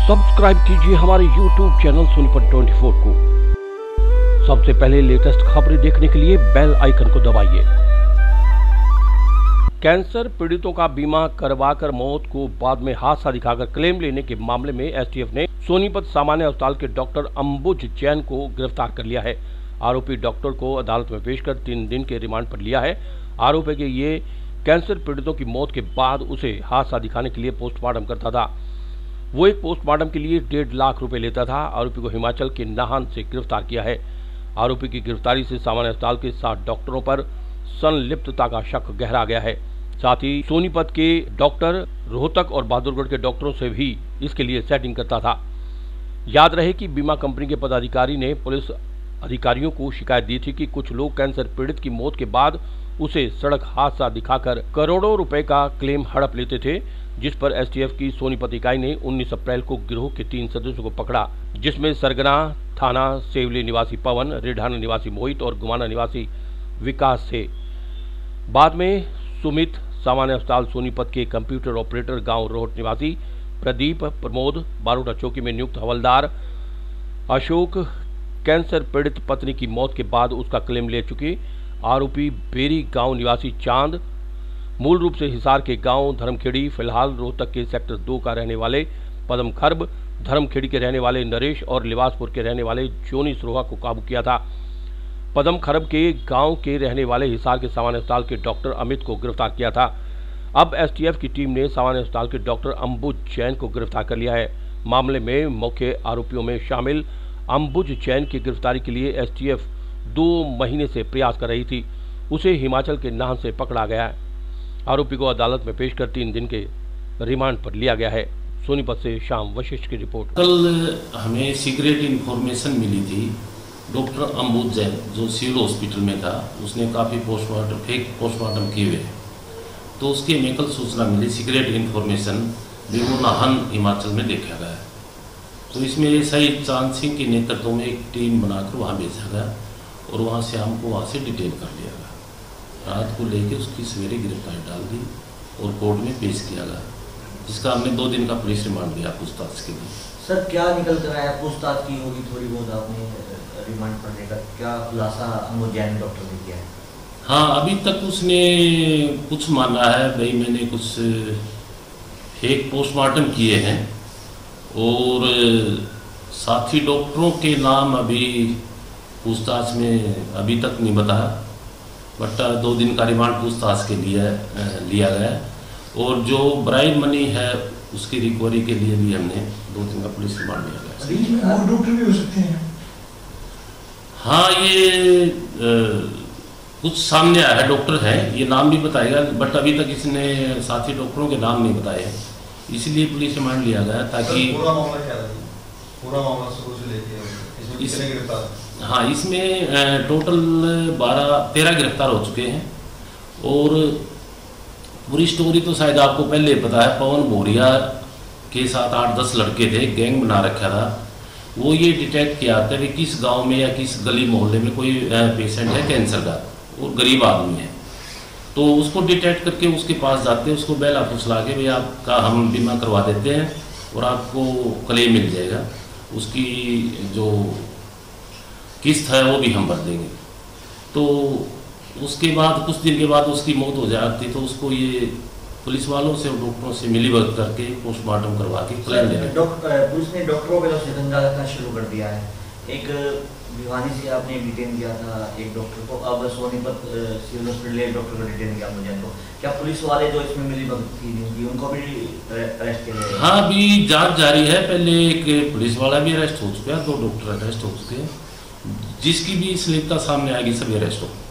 Subscribe कीजिए हमारे YouTube channel Sonipat 24 को। सबसे पहले लेटेस्ट खबरें देखने के लिए बेल आइकन को दबाइए। कैंसर पीड़ितों का बीमा करवाकर मौत को बाद में हादसा दिखाकर क्लेम लेने के मामले में एसटीएफ ने सोनीपत सामान्य अस्पताल के डॉक्टर अंबुज जैन को गिरफ्तार कर लिया है। आरोपी डॉक्टर को अदालत में पेश कर 3 दिन के रिमांड पर लिया है। आरोप है कि ये कैंसर पीड़ितों की मौत के बाद उसे हादसा दिखाने के लिए पोस्टमार्टम करता था। वो एक पोस्टमार्टम के लिए 1.5 लाख रुपए लेता था। आरोपी को हिमाचल के नाहन से गिरफ्तार किया है। आरोपी की गिरफ्तारी से सामान्य अस्पताल के 7 डॉक्टरों पर संलिप्तता का शक गहरा गया है। साथ ही सोनीपत के डॉक्टर रोहतक और बहादुरगढ़ के डॉक्टरों से भी इसके लिए सेटिंग करता था। याद रहे कि बीमा कंपनी के पदाधिकारी ने पुलिस अधिकारियों को शिकायत दी थी कि कुछ लोग कैंसर पीड़ित की मौत के बाद उसे सड़क हादसा दिखाकर करोड़ों रुपए का क्लेम हड़प लेते थे, जिस पर एसटीएफ की सोनीपत इकाई ने 19 अप्रैल को गिरोह के 3 सदस्यों को पकड़ा, जिसमें सरगना थाना सेवली निवासी पवन, रेढ़ाना निवासी मोहित और गुमाना निवासी विकास थे। बाद में सुमित, सामान्य अस्पताल सोनीपत के कंप्यूटर ऑपरेटर, गांव रोहट निवासी प्रदीप, प्रमोद, बारोटा चौकी में नियुक्त हवलदार अशोक कैंसर पीड़ित पत्नी की मौत के बाद उसका क्लेम ले चुके आरोपी बेरी गांव निवासी चांद, मूल रूप से हिसार के गांव धर्मखेड़ी, फिलहाल रोहतक के सेक्टर 2 का रहने वाले पदम खरब, धर्मखेड़ी के रहने वाले नरेश और लिवासपुर के रहने वाले जोनी सरोहा को काबू किया था। पदम खरब के गांव के रहने वाले हिसार के सामान्य अस्पताल के डॉक्टर अमित को गिरफ्तार किया था। अब एसटीएफ की टीम ने सामान्य अस्पताल के डॉक्टर अंबुज जैन को गिरफ्तार कर लिया है। मामले में मुख्य आरोपियों में शामिल अंबुज जैन की गिरफ्तारी के लिए एसटीएफ 2 महीने से प्रयास कर रही थी। उसे हिमाचल के नाहन से पकड़ा गया है। आरोपी को अदालत में पेश कर 3 दिन के रिमांड पर लिया गया है। सोनीपत से शाम वशिष्ठ की रिपोर्ट। कल हमें सीक्रेट इन्फॉर्मेशन मिली थी, डॉक्टर अंबुज जैन जो सिविल हॉस्पिटल में था, उसने काफ़ी फेक पोस्टमार्टम किए हुए, तो उसकी हमें कल सूचना मिली, सीक्रेट इन्फॉर्मेशन भी वो नाहन हिमाचल में देखा गया। तो इसमें सही चांद सिंह के नेतृत्व में एक टीम बनाकर वहाँ भेजा गया और वहाँ से हमको वहाँ से डिटेन कर लिया गया। रात को लेके उसकी सवेरे गिरफ्तारी डाल दी और कोर्ट में पेश किया गया, जिसका हमने 2 दिन का पुलिस रिमांड दिया पूछताछ के लिए। सर क्या निकल कर आया? पूछताछ की होगी थोड़ी बहुत आपने रिमांड पर लेकर, क्या खुलासा अंबुज जैन डॉक्टर ने किया है? हाँ, अभी तक उसने कुछ माना है, भाई मैंने कुछ फेक पोस्टमार्टम किए हैं और साथी डॉक्टरों के नाम अभी पूछताछ में अभी तक नहीं बताया, बट 2 दिन का रिमांड पूछताछ के लिए लिया गया और जो ब्राइब मनी है उसकी रिकवरी के लिए भी हमने 2 दिन का पुलिस रिमांड लिया गया। और डॉक्टर भी हो सकते हैं? हाँ, ये कुछ सामने आया है, डॉक्टर है, ये नाम भी बताएगा, बट अभी तक इसने साथी डॉक्टरों के नाम नहीं बताए हैं, इसलिए पुलिस रिमांड लिया गया ताकि पूरा मामला क्या है? पूरा मामला शुरू से लेके इसमें गिरफ्तार? हाँ, इसमें टोटल 13 गिरफ्तार हो चुके हैं और पूरी स्टोरी तो शायद आपको पहले पता है। पवन बोरिया के साथ 8-10 लड़के थे, गैंग बना रखा था। वो ये डिटेक्ट किया था कि किस गांव में या किस गली मोहल्ले में कोई पेशेंट है कैंसर का और गरीब आदमी है, तो उसको डिटेक्ट करके उसके पास जाते हैं, उसको बेला फुसला के भाई आपका हम बीमा करवा देते हैं और आपको क्लेम मिल जाएगा, उसकी जो किस्त है वो भी हम भर देंगे। तो उसके बाद कुछ दिन के बाद उसकी मौत हो जाती, तो उसको ये पुलिस वालों से और डॉक्टरों से मिलीभगत करके पोस्टमार्टम करवा के क्लेम ले। पुलिस ने डॉक्टरों पे शिकंजा कसना शुरू कर दिया है। एक भिवानी से आपने डिटेन किया था एक डॉक्टर को, अब सोनीपत सिविल हॉस्पिटल एक डॉक्टर को डिटेन किया मुझे को। क्या पुलिस वाले जो इसमें मिलीभगत थी उनको भी अरेस्ट किया गया? हाँ, अभी जांच जारी है। पहले एक पुलिस वाला भी अरेस्ट हो चुका है, 2 डॉक्टर अरेस्ट हो चुके हैं, जिसकी भी संलिप्तता सामने आएगी सभी अरेस्ट हो।